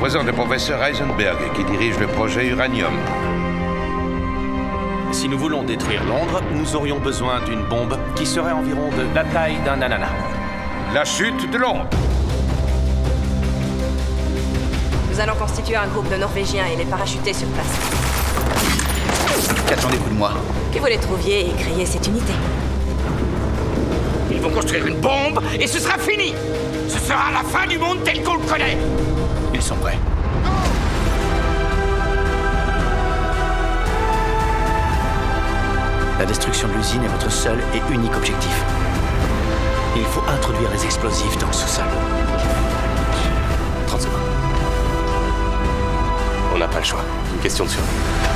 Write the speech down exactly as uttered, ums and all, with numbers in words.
représente le professeur Heisenberg qui dirige le projet Uranium. Si nous voulons détruire Londres, nous aurions besoin d'une bombe qui serait environ de la taille d'un ananas. La chute de Londres. Nous allons constituer un groupe de Norvégiens et les parachuter sur place. Qu'attendez-vous de moi? Que vous les trouviez et créiez cette unité. Ils vont construire une bombe et ce sera fini. Ce sera la fin du monde tel qu'on le connaît. Ils sont prêts. La destruction de l'usine est votre seul et unique objectif. Il faut introduire les explosifs dans le sous-sol. trente secondes. On n'a pas le choix. Une question de survie.